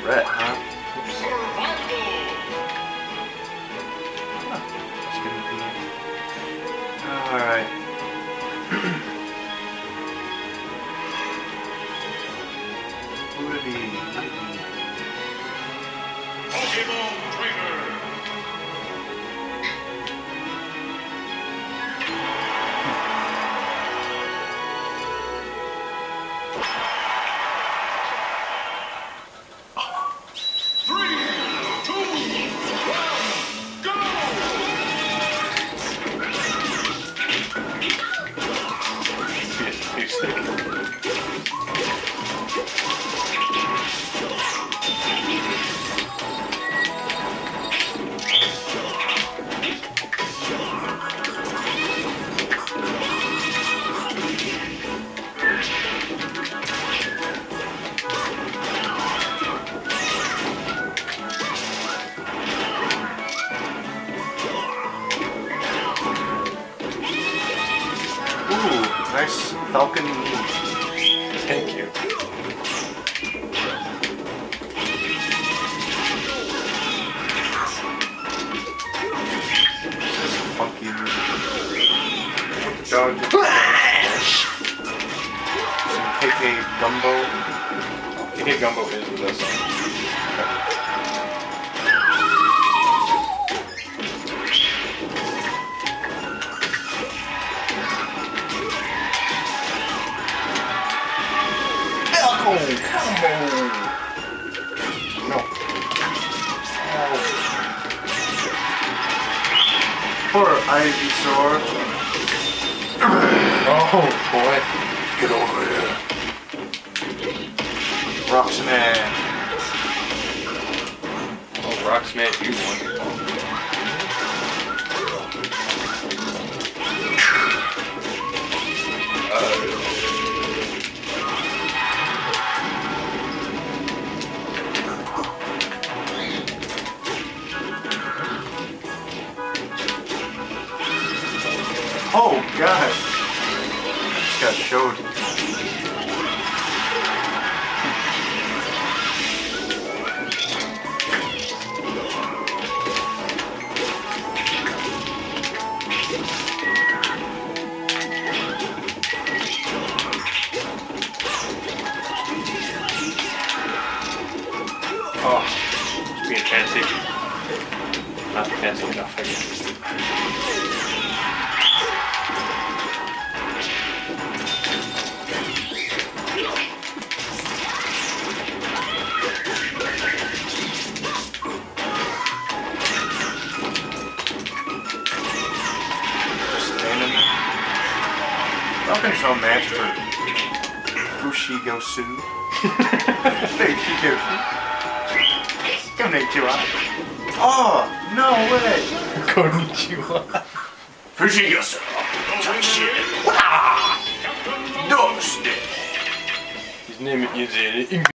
threat, huh? Oops. Huh. That's convenient. Alright. Who would it be? Pokemon Trainer! Ooh, nice Falcon move. Thank you. This is funky move. Dog. Some KK Gumbo. KK Gumbo is with us. Oh, combo! No. Oh. Poor Ivysaur. Oh boy. Get over here. Roxanne. Oh, Rock Smash, you won. Oh god! Just got showed. Oh, it's being fancy. Not fancy enough, I guess. Falcon's no match for Fushigi-Gosu. Fushigi-Gosu. Konnichiwa. Oh, no way. Konnichiwa. Fushigi-Gosu. His name is